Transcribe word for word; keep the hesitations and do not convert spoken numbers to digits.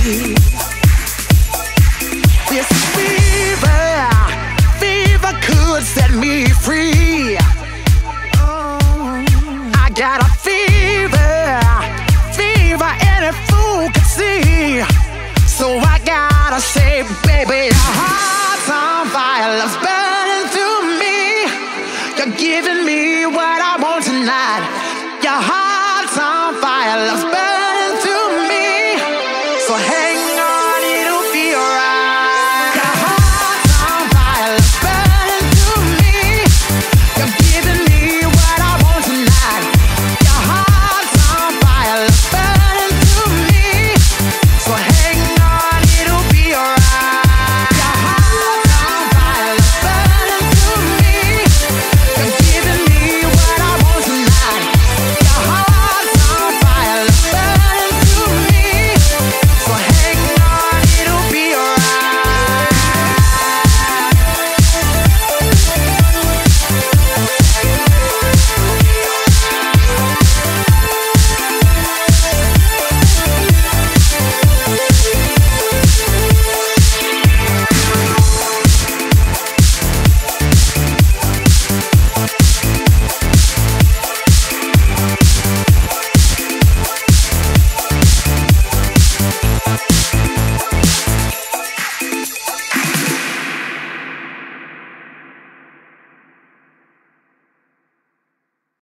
This fever, fever could set me free. Oh, I got a fever, fever any fool could see. So I gotta say, baby, your heart's on fire, love's burning through me. You're giving me what I want tonight. Your heart's on fire, love's